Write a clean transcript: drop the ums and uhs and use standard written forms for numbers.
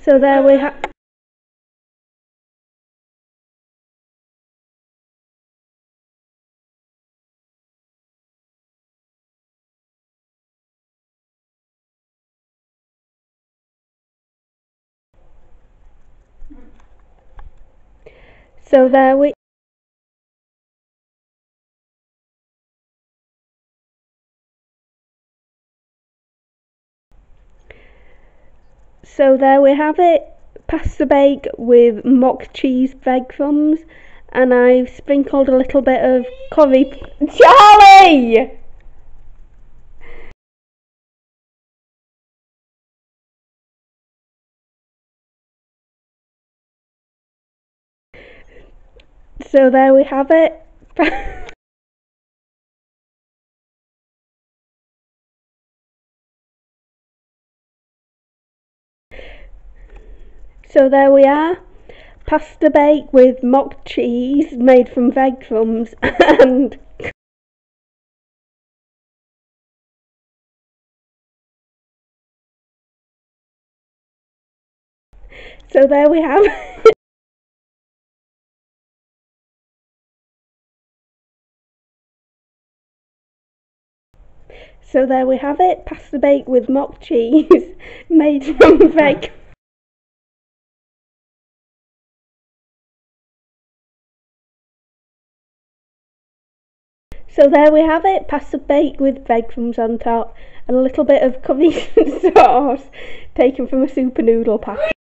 So there we have. So there we. So there we have it. Pasta bake with mock cheese breadcrumbs, and I've sprinkled a little bit of curry. Charlie! So there we have it. So there we are. Pasta bake with mock cheese made from breadcrumbs and so there we have. So there we have it. Pasta bake with mock cheese made from bread. So there we have it. Pasta bake with breadcrumbs on top and a little bit of curry sauce taken from a super noodle packet.